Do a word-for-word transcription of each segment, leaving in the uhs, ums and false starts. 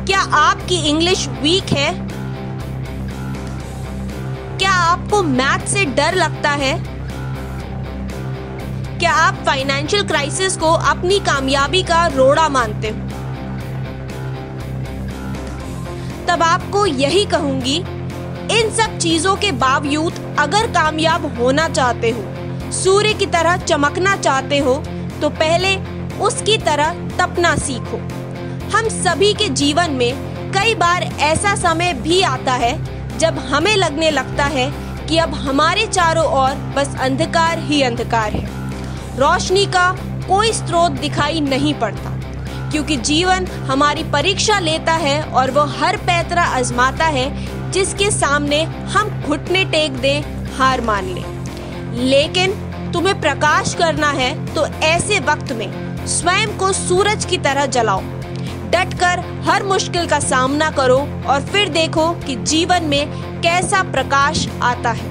क्या आपकी English weak है? क्या आपको मैथ से डर लगता है? क्या आप फाइनेंशियल क्राइसिस को अपनी कामयाबी का रोड़ा मानते हो? तब आपको यही कहूंगी, इन सब चीजों के बावजूद अगर कामयाब होना चाहते हो, सूर्य की तरह चमकना चाहते हो, तो पहले उसकी तरह तपना सीखो। हम सभी के जीवन में कई बार ऐसा समय भी आता है जब हमें लगने लगता है कि अब हमारे चारों ओर बस अंधकार ही अंधकार है, रोशनी का कोई स्रोत दिखाई नहीं पड़ता, क्योंकि जीवन हमारी परीक्षा लेता है और वो हर पैतरा आजमाता है जिसके सामने हम घुटने टेक दें, हार मान लें। लेकिन तुम्हें प्रकाश करना है तो ऐसे वक्त में स्वयं को सूरज की तरह जलाओ, डटकर हर मुश्किल का सामना करो और फिर देखो कि जीवन में कैसा प्रकाश आता है।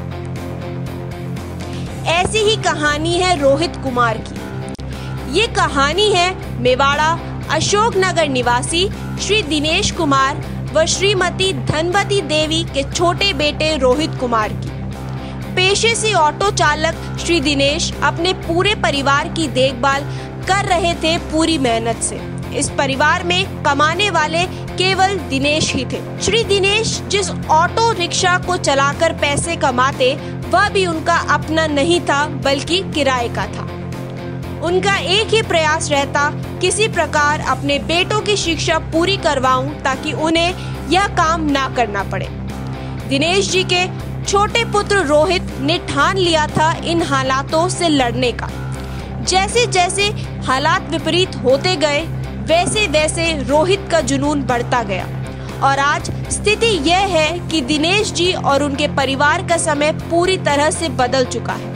ऐसी ही कहानी है रोहित कुमार की। ये कहानी है मेवाड़ा अशोकनगर निवासी श्री दिनेश कुमार व श्रीमती धनवती देवी के छोटे बेटे रोहित कुमार की। पेशे से ऑटो चालक श्री दिनेश अपने पूरे परिवार की देखभाल कर रहे थे पूरी मेहनत से। इस परिवार में कमाने वाले केवल दिनेश ही थे। श्री दिनेश जिस ऑटो रिक्शा को चलाकर पैसे कमाते, वह भी उनका अपना नहीं था बल्कि किराए का था। उनका एक ही प्रयास रहता, किसी प्रकार अपने बेटों की शिक्षा पूरी करवाऊं ताकि उन्हें यह काम ना करना पड़े। दिनेश जी के छोटे पुत्र रोहित ने ठान लिया था इन हालातों से लड़ने का। जैसे जैसे हालात विपरीत होते गए, वैसे वैसे रोहित का जुनून बढ़ता गया और आज स्थिति यह है कि दिनेश जी और उनके परिवार का समय पूरी तरह से बदल चुका है।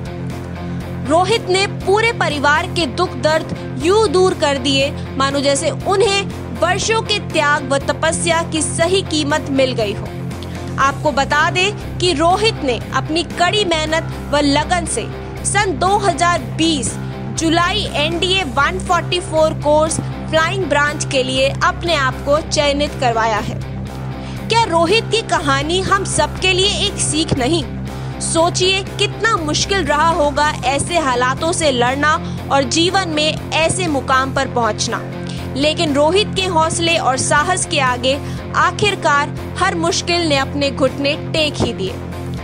रोहित ने पूरे परिवार के दुख दर्द यूं दूर कर दिए मानो जैसे उन्हें वर्षों के त्याग व तपस्या की सही कीमत मिल गई हो। आपको बता दें कि रोहित ने अपनी कड़ी मेहनत व लगन से सन दो हज़ार बीस जुलाई एनडीए एक सौ चौवालीस कोर्स फ्लाइंग ब्रांच के लिए अपने आप को चयनित करवाया है। क्या रोहित की कहानी हम सबके लिए एक सीख नहीं? सोचिए कितना मुश्किल रहा होगा ऐसे हालातों से लड़ना और जीवन में ऐसे मुकाम पर पहुंचना। लेकिन रोहित के हौसले और साहस के आगे आखिरकार हर मुश्किल ने अपने घुटने टेक ही दिए।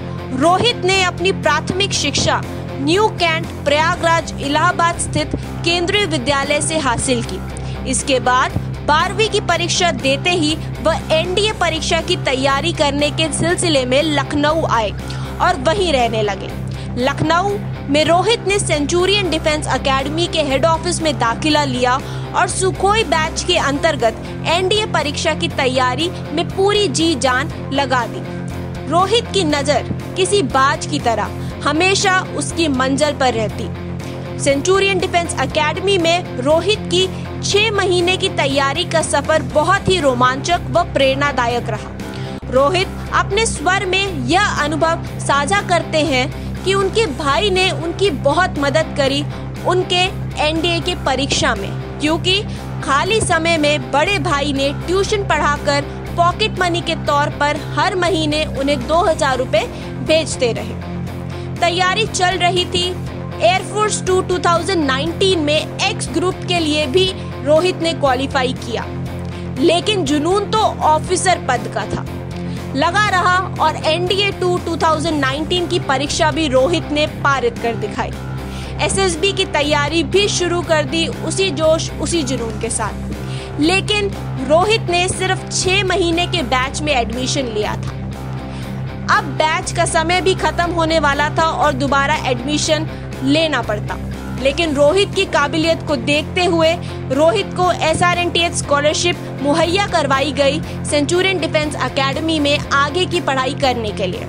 रोहित ने अपनी प्राथमिक शिक्षा न्यू कैंट प्रयागराज इलाहाबाद स्थित केंद्रीय विद्यालय से हासिल की। इसके बाद बारहवीं की परीक्षा देते ही वह एनडीए परीक्षा की तैयारी करने के सिलसिले में लखनऊ आए और वहीं रहने लगे। लखनऊ में रोहित ने सेंचुरियन डिफेंस एकेडमी के हेड ऑफिस में दाखिला लिया और सुखोई बैच के अंतर्गत एनडीए परीक्षा की तैयारी में पूरी जी जान लगा दी। रोहित की नजर किसी बाज की तरह हमेशा उसकी मंजिल पर रहती। सेंचुरियन डिफेंस एकेडमी में रोहित की छह महीने की तैयारी का सफर बहुत ही रोमांचक व प्रेरणादायक रहा। रोहित अपने स्वर में यह अनुभव साझा करते हैं कि उनके भाई ने उनकी बहुत मदद करी उनके एनडीए की परीक्षा में, क्योंकि खाली समय में बड़े भाई ने ट्यूशन पढ़ाकर पॉकेट मनी के तौर पर हर महीने उन्हें दो हजार रुपए भेजते रहे। तैयारी चल रही थी। एयरफोर्स टू दो हज़ार उन्नीस में एक्स ग्रुप के लिए भी रोहित ने क्वालिफाई किया, लेकिन जुनून तो ऑफिसर पद का था लगा रहा और एनडीए टू दो हज़ार उन्नीस की परीक्षा भी रोहित ने पारित कर दिखाई। एसएसबी की तैयारी भी शुरू कर दी उसी जोश उसी जुनून के साथ। लेकिन रोहित ने सिर्फ छह महीने के बैच में एडमिशन लिया था। अब बैच का समय भी खत्म होने वाला था और दोबारा एडमिशन लेना पड़ता। लेकिन रोहित की काबिलियत को देखते हुए रोहित को एसआरएनटीएच स्कॉलरशिप मुहैया करवाई गई सेंचुरियन डिफेंस एकेडमी में आगे की पढ़ाई करने के लिए।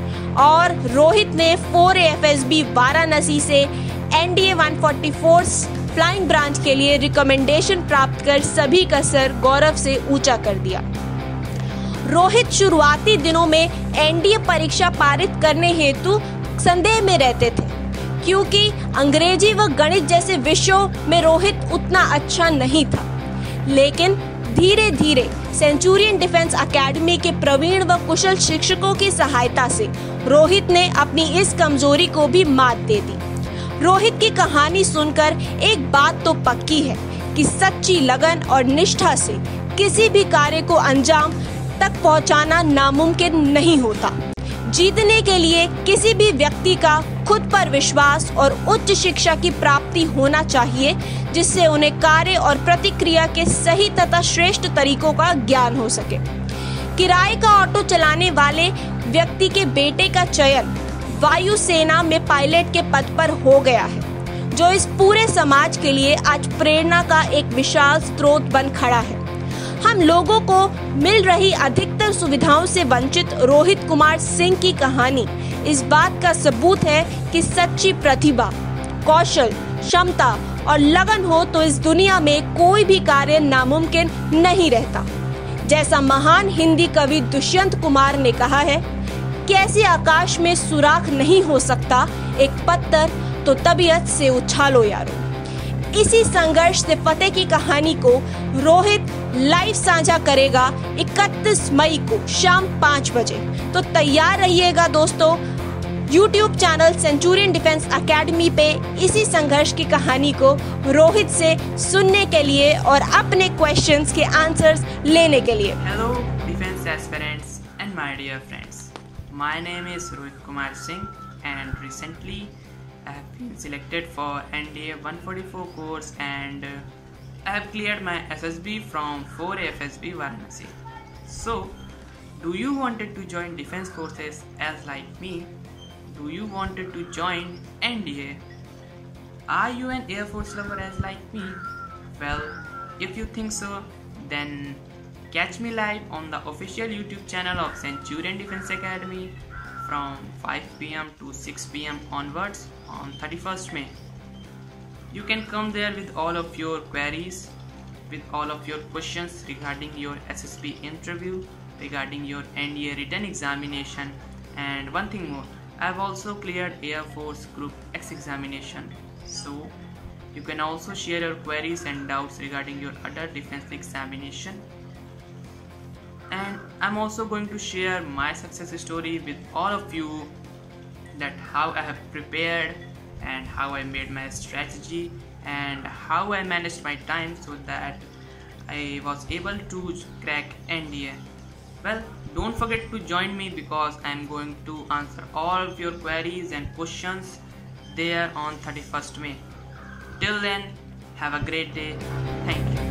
और रोहित ने फोर एफएसबी वाराणसी से एनडीए एक सौ चौवालीस फ्लाइंग ब्रांच के लिए रिकमेंडेशन प्राप्त कर सभी का सर गौरव से ऊंचा कर दिया। रोहित शुरुआती दिनों में एनडीए परीक्षा पारित करने हेतु संदेह में रहते थे, क्योंकि अंग्रेजी व गणित जैसे विषयों में रोहित उतना अच्छा नहीं था। लेकिन धीरे धीरे सेंचुरियन डिफेंस एकेडमी के प्रवीण व कुशल शिक्षकों की सहायता से रोहित ने अपनी इस कमजोरी को भी मात दे दी। रोहित की कहानी सुनकर एक बात तो पक्की है कि सच्ची लगन और निष्ठा से किसी भी कार्य को अंजाम तक पहुंचाना नामुमकिन नहीं होता। जीतने के लिए किसी भी व्यक्ति का खुद पर विश्वास और उच्च शिक्षा की प्राप्ति होना चाहिए, जिससे उन्हें कार्य और प्रतिक्रिया के सही तथा श्रेष्ठ तरीकों का ज्ञान हो सके। किराए का ऑटो चलाने वाले व्यक्ति के बेटे का चयन वायुसेना में पायलट के पद पर हो गया है, जो इस पूरे समाज के लिए आज प्रेरणा का एक विशाल स्रोत बन खड़ा है। हम लोगों को मिल रही अधिकतर सुविधाओं से वंचित रोहित कुमार सिंह की कहानी इस बात का सबूत है कि सच्ची प्रतिभा, कौशल, क्षमता और लगन हो तो इस दुनिया में कोई भी कार्य नामुमकिन नहीं रहता। जैसा महान हिंदी कवि दुष्यंत कुमार ने कहा है, कैसे आकाश में सुराख नहीं हो सकता एक पत्थर, तो तबीयत से उछालो यारो। इसी संघर्ष से फतेह की कहानी को रोहित लाइव साझा करेगा इकतीस मई को शाम पाँच बजे। तो तैयार रहिएगा दोस्तों, YouTube channel centurion defence academy पे इसी संघर्ष की कहानी को रोहित से सुनने के लिए और अपने क्वेश्चंस के आंसर्स लेने के लिए। Hello defence aspirants and my dear friends, my name is Rohit Kumar Singh and recently I have been selected for N D A one forty-four course and uh, I have cleared my S S B from four A F S B Varanasi. So, do you wanted to join defense courses as like me? Do you wanted to join N D A? Are you an Air Force lover as like me? Well, if you think so, then catch me live on the official YouTube channel of Centurion Defense Academy from five p m to six p m onwards on thirty-first May. You can come there with all of your queries, with all of your questions regarding your S S B interview, regarding your N D A written examination, and one thing more, I have also cleared Air Force Group X examination. So you can also share your queries and doubts regarding your other defense examination. And I'm also going to share my success story with all of you, that how I have prepared and how I made my strategy and how I managed my time so that I was able to crack N D A. Well, don't forget to join me because I'm going to answer all of your queries and questions there on thirty-first May. Till then, have a great day. Thank you.